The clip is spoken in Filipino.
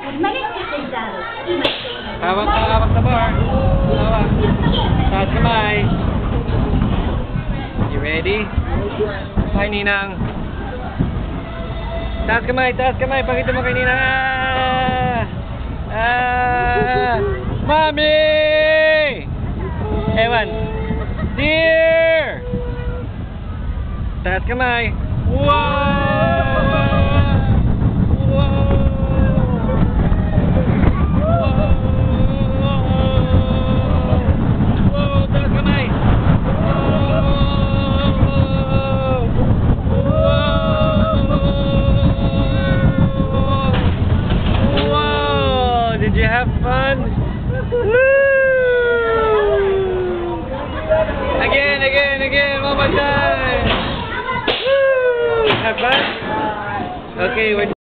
Hawak sa bar. Hawak. Taas kamay. You ready? Hi, Ninang. Taas kamay. Pakita mo kay Ninang. Mami! Ewan. Dear! Taas kamay. Wow! Did you have fun? Woo! Again, one more time. Woo! Have fun? Okay, we're